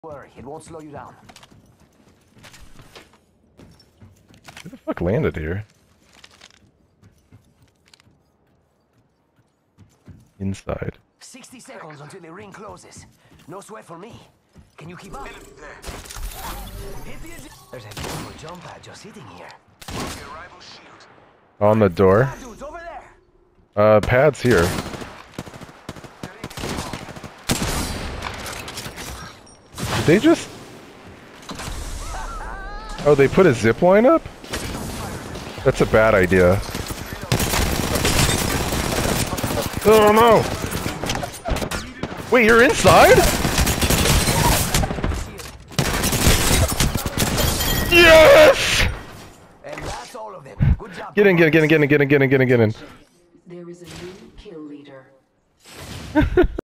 Worry, it won't slow you down. Who the fuck landed here? Inside. 60 seconds until the ring closes. No sweat for me. Can you keep up? There's a beautiful jump pad just sitting here. On the door. Dude's over there. Pad's here. Did they just... Oh, they put a zip line up? That's a bad idea. Oh no! Wait, you're inside? Yes! And that's all of them. Good job. Get in. There is a new kill leader.